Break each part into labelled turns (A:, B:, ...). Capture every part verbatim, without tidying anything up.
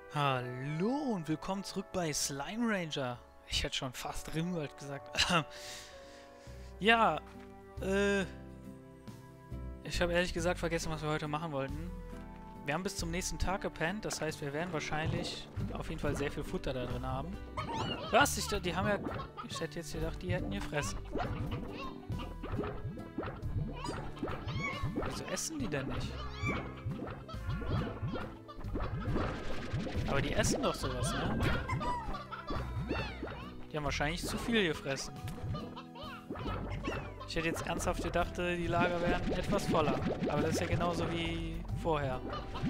A: Hallo und willkommen zurück bei Slime Ranger. Ich hätte schon fast Rimworld gesagt. Ja, äh, ich habe ehrlich gesagt vergessen, was wir heute machen wollten. Wir haben bis zum nächsten Tag gepennt, das heißt, wir werden wahrscheinlich auf jeden Fall sehr viel Futter da drin haben. Was? Ich, die haben ja... Ich hätte jetzt gedacht, die hätten gefressen. Wieso essen die denn nicht? Aber die essen doch sowas, ne? Die haben wahrscheinlich zu viel gefressen. Ich hätte jetzt ernsthaft gedacht, die Lager wären etwas voller. Aber das ist ja genauso wie vorher.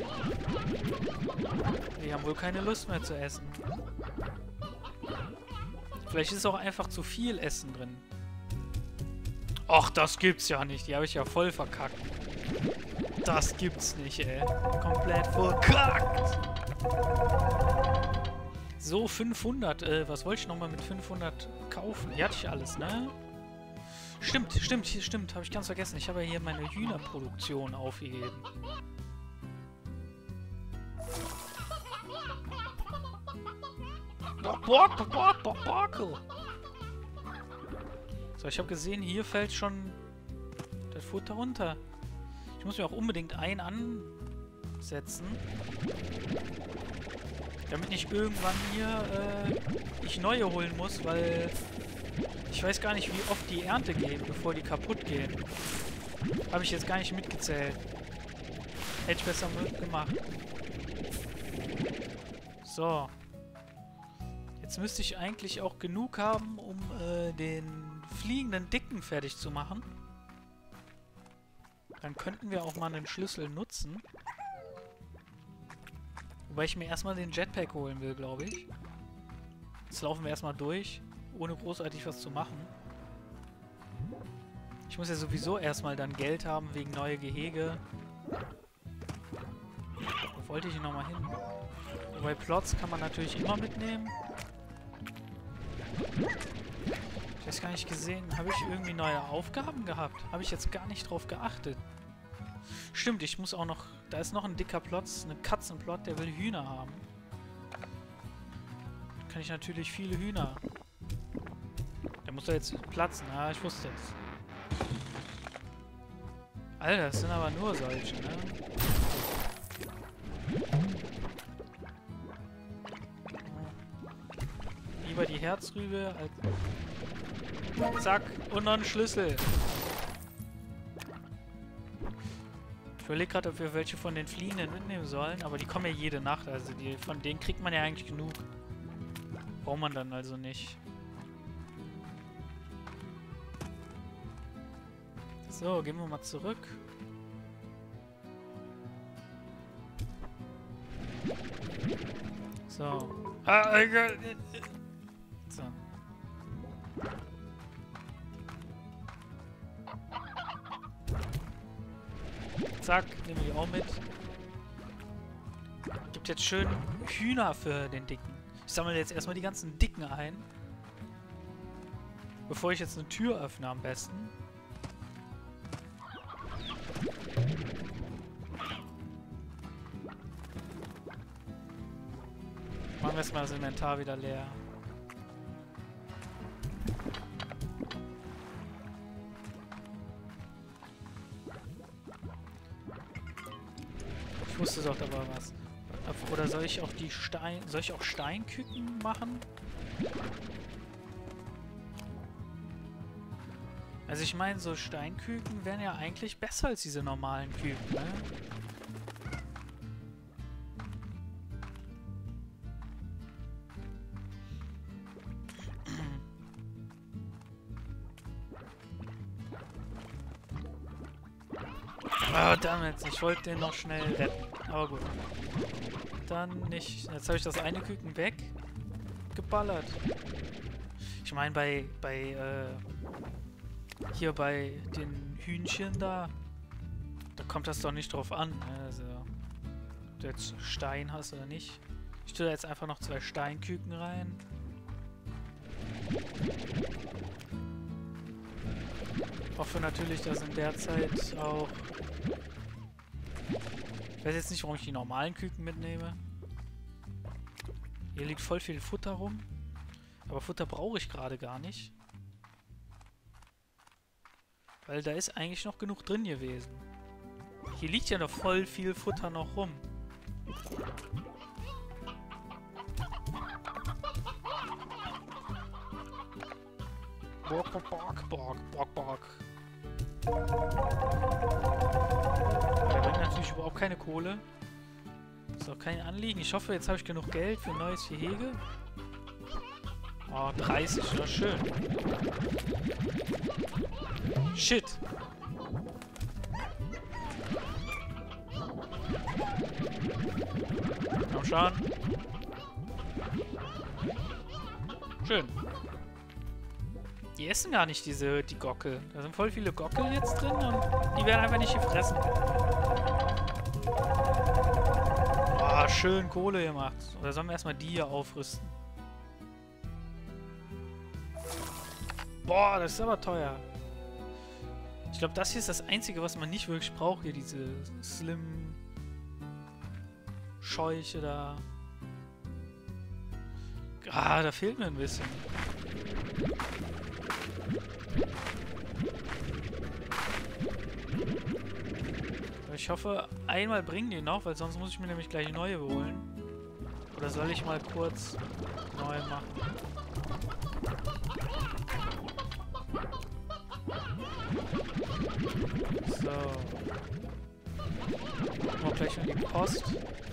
A: Die haben wohl keine Lust mehr zu essen. Vielleicht ist es auch einfach zu viel Essen drin. Och, das gibt's ja nicht. Die habe ich ja voll verkackt. Das gibt's nicht, ey. Komplett verkackt. So, fünfhundert. Äh, was wollte ich nochmal mit fünfhundert kaufen? Die hatte ich alles, ne? Stimmt, stimmt, hier stimmt. Habe ich ganz vergessen. Ich habe ja hier meine Hühnerproduktion aufgegeben. So, ich habe gesehen, hier fällt schon das Futter runter. Ich muss mir auch unbedingt einen ansetzen. Damit nicht irgendwann hier äh, ich neue holen muss, weil ich weiß gar nicht, wie oft die Ernte gehen, bevor die kaputt gehen. Habe ich jetzt gar nicht mitgezählt. Hätte ich besser gemacht. So. Jetzt müsste ich eigentlich auch genug haben, um äh, den fliegenden Dicken fertig zu machen. Dann könnten wir auch mal einen Schlüssel nutzen. Wobei ich mir erstmal den Jetpack holen will, glaube ich. Jetzt laufen wir erstmal durch, ohne großartig was zu machen. Ich muss ja sowieso erstmal dann Geld haben wegen neue Gehege. Wo wollte ich nochmal hin? Wobei Plots kann man natürlich immer mitnehmen. Ich weiß gar nicht gesehen. Habe ich irgendwie neue Aufgaben gehabt? Habe ich jetzt gar nicht drauf geachtet. Stimmt, ich muss auch noch... Da ist noch ein dicker Plotz, ein Katzenplot, der will Hühner haben. Da kann ich natürlich viele Hühner. Der muss da jetzt platzen. Ja, ich wusste es. Alter, das sind aber nur solche, ne? Lieber die Herzrübe als... Zack, und noch ein Schlüssel. Ich überlege gerade, ob wir welche von den Fliehenden mitnehmen sollen, aber die kommen ja jede Nacht, also die, von denen kriegt man ja eigentlich genug. Braucht man dann also nicht. So, gehen wir mal zurück. So. Ah, egal. So. Zack, nehme ich auch mit. Gibt jetzt schön Hühner für den Dicken. Ich sammle jetzt erstmal die ganzen Dicken ein. Bevor ich jetzt eine Tür öffne am besten. Machen wir erstmal das Inventar wieder leer. Ich wusste doch, da war was. Oder soll ich auch die Stein... Soll ich auch Steinküken machen? Also ich meine, so Steinküken wären ja eigentlich besser als diese normalen Küken, ne? Oh, damit. Ich wollte den noch schnell retten. Aber gut. Dann nicht. Jetzt habe ich das eine Küken weg. Geballert. Ich meine, bei, bei, äh, hier bei den Hühnchen da, da kommt das doch nicht drauf an. Also, ob du jetzt Stein hast oder nicht. Ich tue da jetzt einfach noch zwei Steinküken rein. Hoffe natürlich, dass in der Zeit auch... Ich weiß jetzt nicht, warum ich die normalen Küken mitnehme. Hier liegt voll viel Futter rum. Aber Futter brauche ich gerade gar nicht. Weil da ist eigentlich noch genug drin gewesen. Hier liegt ja noch voll viel Futter noch rum. Borg, borg, borg, borg, borg, borg. Der bringt natürlich überhaupt keine Kohle. Ist auch kein Anliegen. Ich hoffe, jetzt habe ich genug Geld für ein neues Gehege. Oh, dreißig, das ist schön. Shit. Komm schon. Schön. Die essen gar nicht diese, die Gockel. Da sind voll viele Gockel jetzt drin und die werden einfach nicht gefressen. Oh, schön Kohle gemacht. Oder sollen wir erstmal die hier aufrüsten? Boah, das ist aber teuer. Ich glaube, das hier ist das Einzige, was man nicht wirklich braucht. Hier diese Slim Scheuche da. Ah, da fehlt mir ein bisschen. Ich hoffe, einmal bringen die noch, weil sonst muss ich mir nämlich gleich neue holen. Oder soll ich mal kurz neue machen? So. Gucken wir gleich an die Post.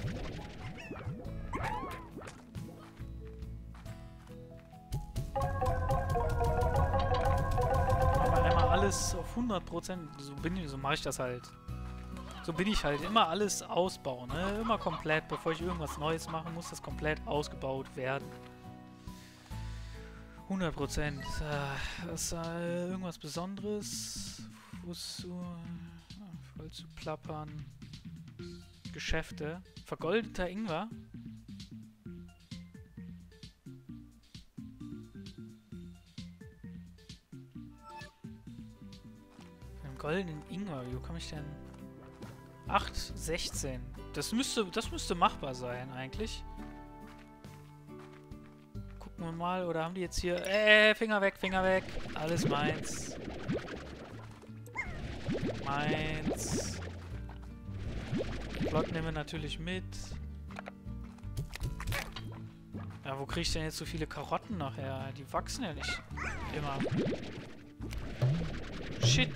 A: Machen wir einmal alles auf hundert Prozent. So bin ich, so mache ich das halt. So bin ich halt. Immer alles ausbauen, ne? Immer komplett. Bevor ich irgendwas Neues mache, muss das komplett ausgebaut werden. hundert Prozent. Äh, ist äh, irgendwas Besonderes? Fuß zu... voll zu plappern. Geschäfte. Vergoldeter Ingwer. Einen goldenen Ingwer. Wie komme ich denn... acht, sechzehn. Das müsste, das müsste machbar sein, eigentlich. Gucken wir mal, oder haben die jetzt hier... Äh, Finger weg, Finger weg. Alles meins. Meins. Plot nehmen wir natürlich mit. Ja, wo kriege ich denn jetzt so viele Karotten nachher? Die wachsen ja nicht immer. Shit.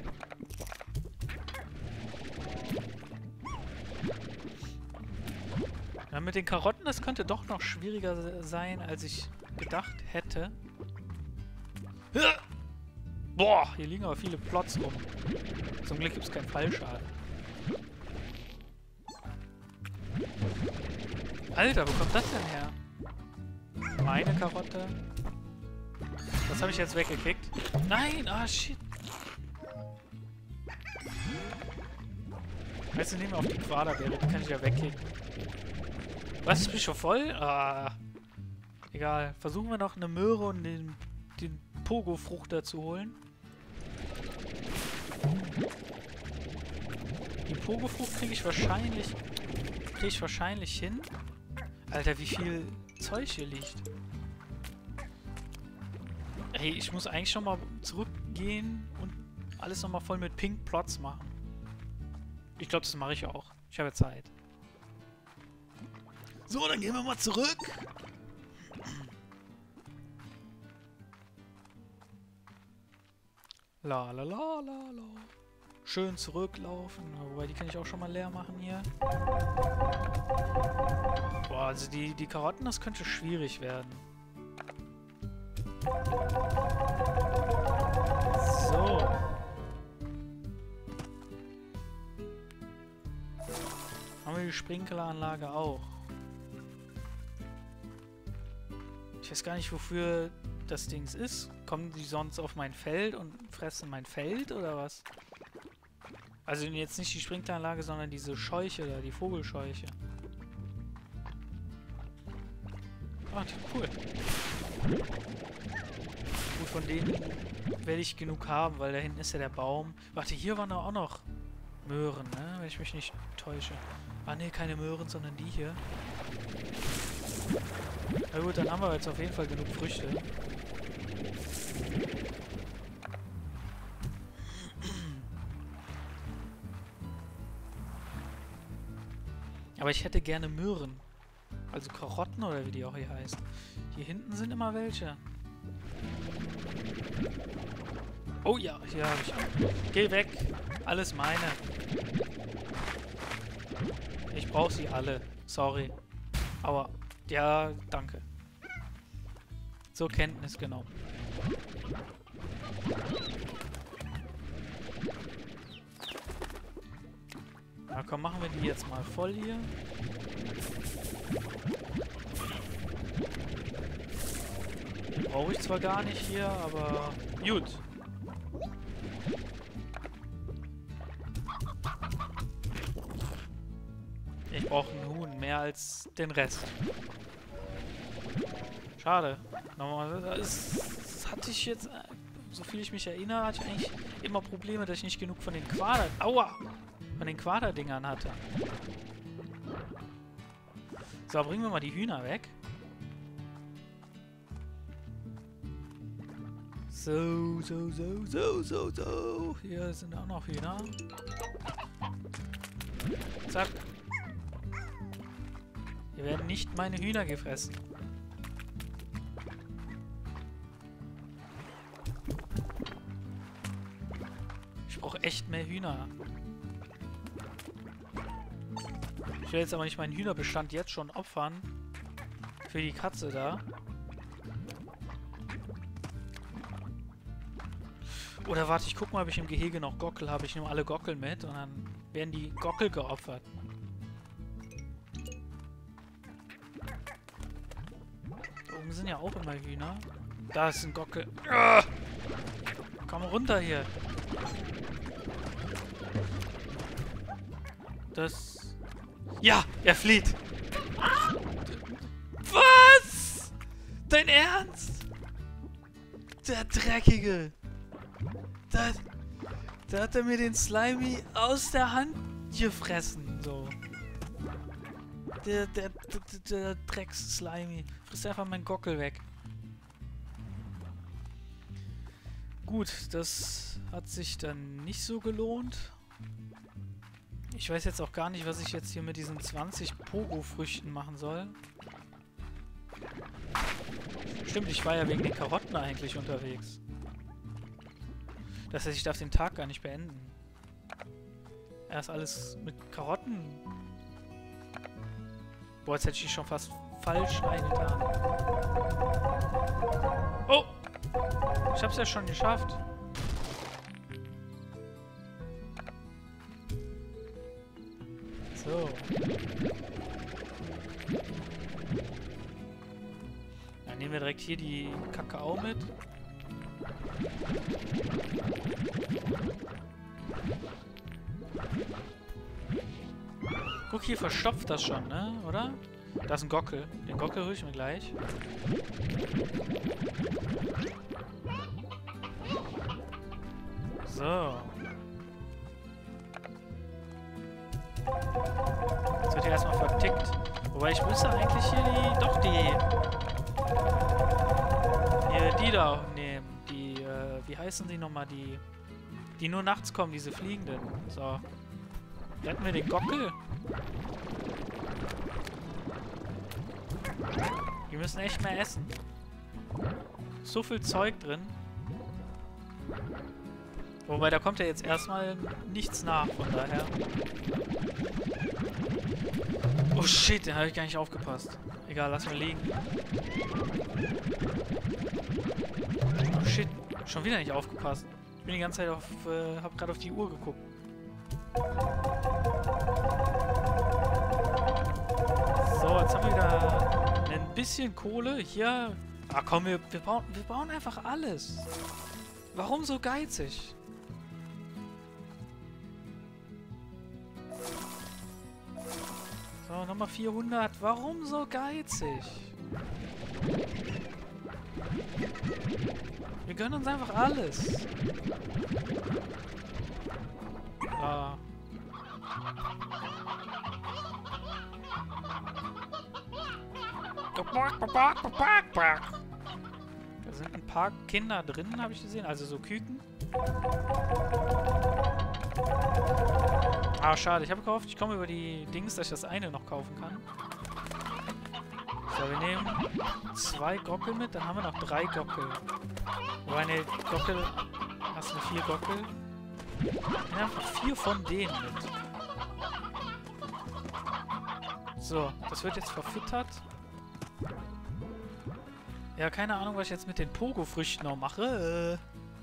A: Ja, mit den Karotten, das könnte doch noch schwieriger sein, als ich gedacht hätte. Boah, hier liegen aber viele Plots rum. Zum Glück gibt es keinen Fallschaden. Alter, wo kommt das denn her? Meine Karotte. Das habe ich jetzt weggekickt. Nein, ah, shit. Weißt du, nehmen wir auf die Quaderbeere, die kann ich ja wegkicken. Was, ist mich schon voll? Ah. Egal. Versuchen wir noch eine Möhre und den, den Pogo-Frucht dazu holen. Die Pogo-Frucht kriege ich wahrscheinlich... Kriege ich wahrscheinlich hin. Alter, wie viel Zeug hier liegt. Ey, ich muss eigentlich schon mal zurückgehen und alles nochmal voll mit Pink Plots machen. Ich glaube, das mache ich auch. Ich habe Zeit. So, dann gehen wir mal zurück. La la la la la. Schön zurücklaufen. Wobei, die kann ich auch schon mal leer machen hier. Boah, also die, die Karotten, das könnte schwierig werden. So. Haben wir die Sprinkleranlage auch. Ich weiß gar nicht, wofür das Dings ist. Kommen die sonst auf mein Feld und fressen mein Feld oder was? Also jetzt nicht die Sprinkleranlage, sondern diese Scheuche da, die Vogelscheuche. Ah, cool. Gut, von denen werde ich genug haben, weil da hinten ist ja der Baum. Warte, hier waren auch noch Möhren, ne? Wenn ich mich nicht täusche. Ah ne, keine Möhren, sondern die hier. Na gut, dann haben wir jetzt auf jeden Fall genug Früchte. Aber ich hätte gerne Möhren. Also Karotten oder wie die auch hier heißt. Hier hinten sind immer welche. Oh ja, hier habe ich. Geh weg. Alles meine. Ich brauche sie alle. Sorry. Aber, ja, danke. Zur Kenntnis genommen. Na komm, machen wir die jetzt mal voll hier. Die brauche ich zwar gar nicht hier, aber gut. Ich brauche einen Huhn, mehr als den Rest. Schade. Nochmal, das, das hatte ich jetzt, so viel ich mich erinnere, hatte ich eigentlich immer Probleme, dass ich nicht genug von den Quader... Aua! Von den Quaderdingern hatte. So, bringen wir mal die Hühner weg. So, so, so, so, so, so. Hier sind auch noch Hühner. Zack. Hier werden nicht meine Hühner gefressen. Ich brauche echt mehr Hühner. Ich will jetzt aber nicht meinen Hühnerbestand jetzt schon opfern. Für die Katze da. Oder warte, ich guck mal, ob ich im Gehege noch Gockel habe. Ich nehme alle Gockel mit und dann werden die Gockel geopfert. Da oben sind ja auch immer Hühner. Da ist ein Gockel. Ah! Komm runter hier. Das... Ja, er flieht. Was? Dein Ernst? Der Dreckige. Da, da hat er mir den Slimy aus der Hand gefressen. So. Der, der, der, der Drecks-Slimy. Frisst einfach meinen Gockel weg. Gut, das hat sich dann nicht so gelohnt. Ich weiß jetzt auch gar nicht, was ich jetzt hier mit diesen zwanzig Pogo-Früchten machen soll. Stimmt, ich war ja wegen den Karotten eigentlich unterwegs. Das heißt, ich darf den Tag gar nicht beenden. Erst alles mit Karotten. Boah, jetzt hätte ich die schon fast falsch reingetan. Oh! Ich hab's ja schon geschafft. So. Dann nehmen wir direkt hier die Kakao mit. Guck, hier verstopft das schon, ne? Oder? Da ist ein Gockel. Den Gockel hole ich mir gleich. So. Jetzt wird hier erstmal vertickt. Wobei ich müsste eigentlich hier die... Doch, die... Hier, die da nehmen. Die, äh, wie heißen die nochmal? Die... Die nur nachts kommen, diese fliegenden. So. Retten wir den Gockel? Die müssen echt mehr essen. So viel Zeug drin. Wobei, da kommt ja jetzt erstmal nichts nach, von daher. Oh shit, den habe ich gar nicht aufgepasst. Egal, lass mal liegen. Oh shit, schon wieder nicht aufgepasst. Ich bin die ganze Zeit auf, äh, hab gerade auf die Uhr geguckt. So, jetzt haben wir wieder ein bisschen Kohle. Hier. Ah komm, wir, wir, bauen, wir bauen einfach alles. Warum so geizig? So, nochmal vierhundert. Warum so geizig? Wir gönnen uns einfach alles. Ah. Da sind ein paar Kinder drin, habe ich gesehen. Also so Küken. Ah, schade. Ich habe gehofft, ich komme über die Dings, dass ich das eine noch kaufen kann. So, wir nehmen zwei Gockel mit, dann haben wir noch drei Gockel. Wo eine Gockel... Hast du vier Gockel? Wir nehmen einfach vier von denen mit. So, das wird jetzt verfüttert. Ja, keine Ahnung, was ich jetzt mit den Pogo-Früchten noch mache.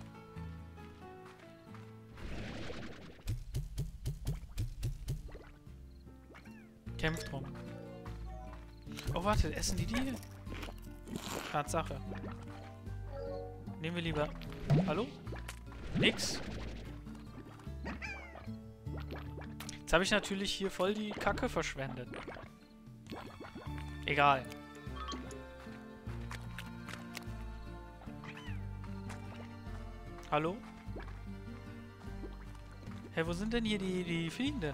A: Kämpft drum. Oh, warte, essen die die? Tatsache. Nehmen wir lieber... Hallo? Nix. Jetzt habe ich natürlich hier voll die Kacke verschwendet. Egal. Hallo? Hä, wo sind denn hier die, die Fliegenden?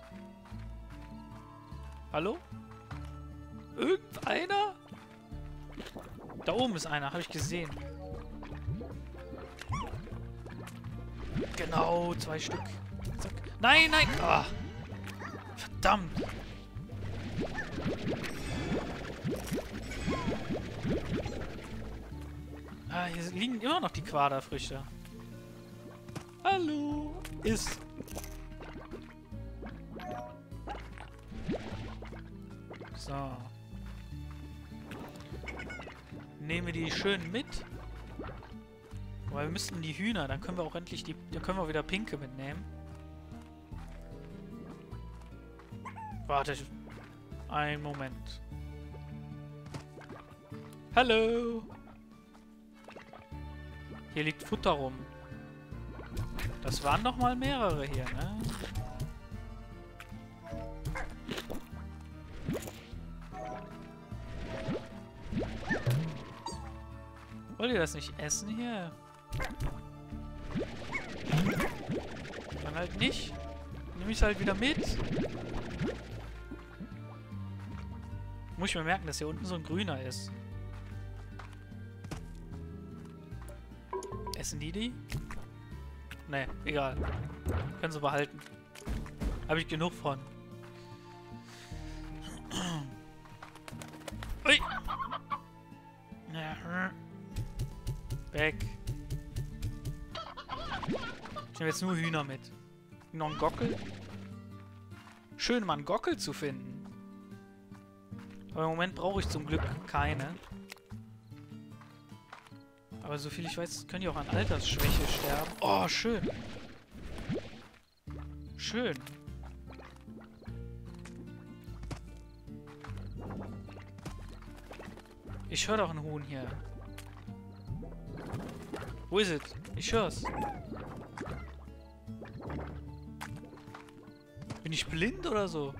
A: Hallo? Irgendeiner? Da oben ist einer, habe ich gesehen. Genau, zwei Stück. Zack. Nein, nein! Ah. Verdammt! Ah, hier liegen immer noch die Quaderfrüchte. Hallo! Ist. So. Nehmen wir die schön mit. Weil wir müssten die Hühner, dann können wir auch endlich die... Dann können wir wieder pinke mitnehmen. Warte. Einen Moment. Hallo! Hier liegt Futter rum. Das waren doch mal mehrere hier, ne? Wollt ihr das nicht essen hier? Dann halt nicht. Nehme ich es halt wieder mit. Muss ich mir merken, dass hier unten so ein grüner ist. Essen die die? Ne, egal. Können sie behalten. Habe ich genug von. Ui! Weg. Ich nehme jetzt nur Hühner mit. Noch ein Gockel. Schön, mal einen Gockel zu finden. Aber im Moment brauche ich zum Glück keine. Aber soviel ich weiß, können die auch an Altersschwäche sterben. Oh, schön. Schön. Ich höre doch einen Huhn hier. Wo ist es? Ich hör's. Bin ich blind oder so?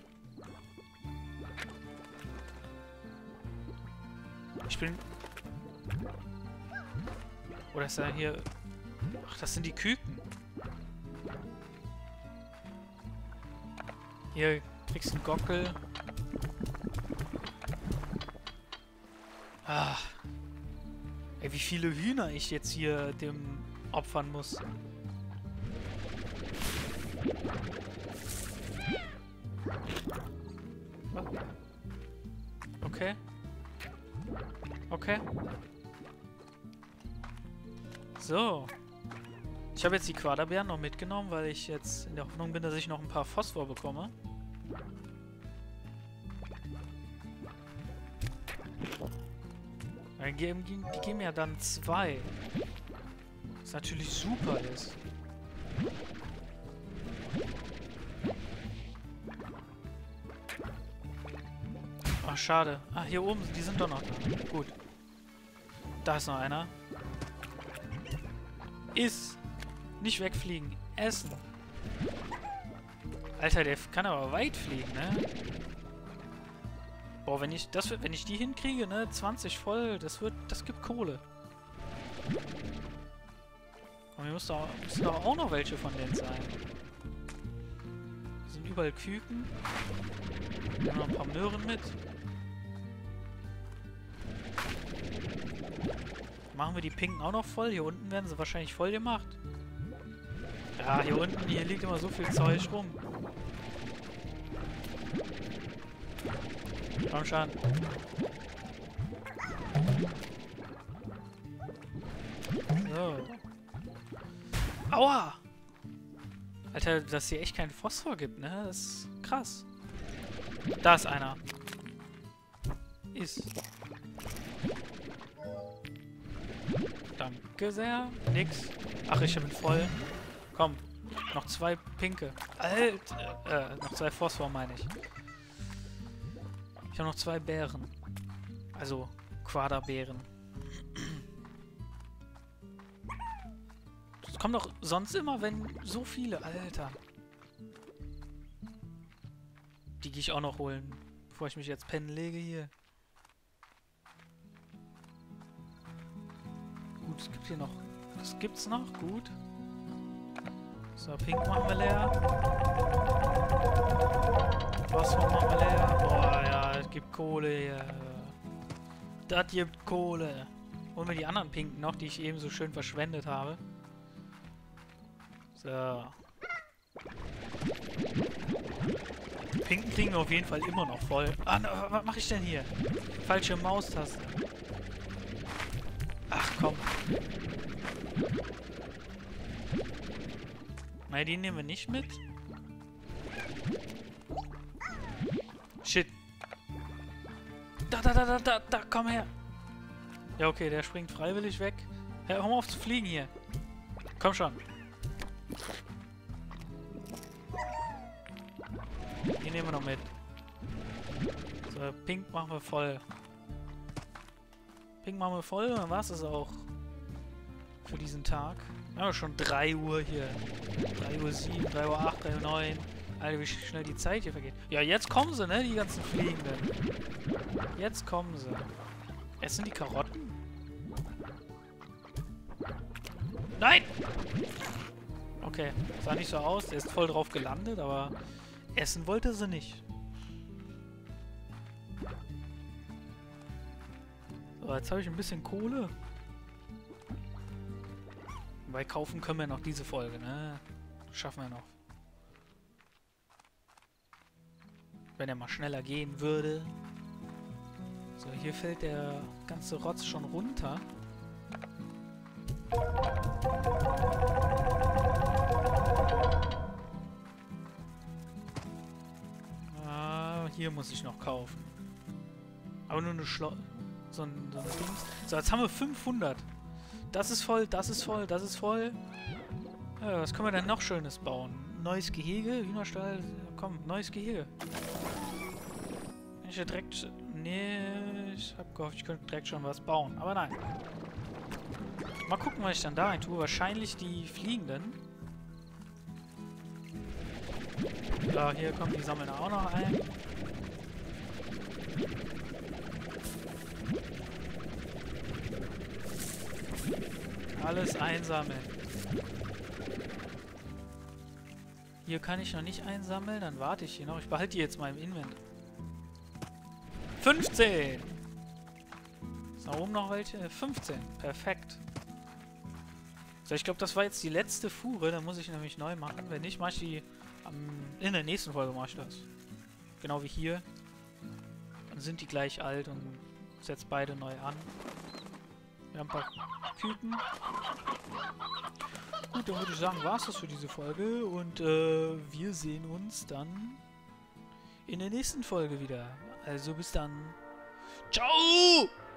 A: Ich bin... Oder ist er hier... Ach, das sind die Küken. Hier kriegst du einen Gockel. Ah. Ey, wie viele Hühner ich jetzt hier dem opfern muss. Okay. Okay. So. Ich habe jetzt die Quaderbeeren noch mitgenommen, weil ich jetzt in der Hoffnung bin, dass ich noch ein paar Phosphor bekomme. Die geben, die geben ja dann zwei. Was natürlich super ist. Ach, schade. Ah, hier oben, die sind doch noch da. Gut. Da ist noch einer. Iss. Nicht wegfliegen. Essen. Alter, der kann aber weit fliegen, ne? Boah, wenn ich das wenn ich die hinkriege, ne, zwanzig voll, das wird, das gibt Kohle. Aber hier müssen doch auch noch welche von denen sein. Hier sind überall Küken. Wir haben noch ein paar Möhren mit. Machen wir die Pinken auch noch voll? Hier unten werden sie wahrscheinlich voll gemacht. Ja, hier unten, hier liegt immer so viel Zeug rum. Komm schon. So. Aua! Alter, dass hier echt keinen Phosphor gibt, ne? Das ist krass. Da ist einer. Ist. Danke sehr. Nix. Ach, ich bin voll. Komm. Noch zwei pinke. Alter. Äh, noch zwei Phosphor, meine ich. Ich habe noch zwei Beeren. Also, Quaderbeeren. Das kommt doch sonst immer, wenn so viele. Alter. Die gehe ich auch noch holen, bevor ich mich jetzt pennen lege hier. Gut, es gibt hier noch... Das gibt's noch, gut. So, Pink machen wir leer. Phosphor machen wir leer. Boah, ja, es gibt Kohle hier. Das gibt Kohle. Holen wir die anderen Pinken noch, die ich eben so schön verschwendet habe. So. Die Pinken kriegen wir auf jeden Fall immer noch voll. Ah, ne, was mache ich denn hier? Falsche Maustaste. Ach, komm. Na, die nehmen wir nicht mit. Shit. Da, da, da, da, da, da, komm her. Ja, okay, der springt freiwillig weg. Hey, hör mal auf zu fliegen hier. Komm schon. Die nehmen wir noch mit. So, Pink machen wir voll. Pink machen wir voll, dann war es das auch für diesen Tag. Wir haben schon drei Uhr hier. drei Uhr sieben, drei Uhr acht, drei Uhr neun. Alter, wie schnell die Zeit hier vergeht. Ja, jetzt kommen sie, ne? Die ganzen Fliegenden. Jetzt kommen sie. Essen die Karotten? Nein! Okay, sah nicht so aus. Der ist voll drauf gelandet, aber essen wollte sie nicht. So, jetzt habe ich ein bisschen Kohle. Wobei kaufen können wir noch diese Folge, ne? Schaffen wir noch. Wenn er mal schneller gehen würde. So, hier fällt der ganze Rotz schon runter. Ah, hier muss ich noch kaufen. Aber nur eine Schlo... So ein, so ein Dings. So, jetzt haben wir fünfhundert. Das ist voll, das ist voll, das ist voll. Ja, was können wir denn noch Schönes bauen? Neues Gehege, Hühnerstall. Komm, neues Gehege. Ich ja direkt... Nee, ich hab gehofft, ich könnte direkt schon was bauen. Aber nein. Mal gucken, was ich dann da rein tue. Wahrscheinlich die Fliegenden. Ja, hier kommen die sammeln auch noch ein. Alles einsammeln. Hier kann ich noch nicht einsammeln, dann warte ich hier noch. Ich behalte die jetzt mal im Inventar. fünfzehn! Ist da oben noch welche? fünfzehn. Perfekt. So, ich glaube, das war jetzt die letzte Fuhre. Dann muss ich nämlich neu machen. Wenn nicht, mache ich die am, in der nächsten Folge mache ich das. Genau wie hier. Dann sind die gleich alt und setze beide neu an. Wir haben ein paar Küken. Gut, dann würde ich sagen, war es das für diese Folge. Und äh, wir sehen uns dann in der nächsten Folge wieder. Also bis dann. Ciao!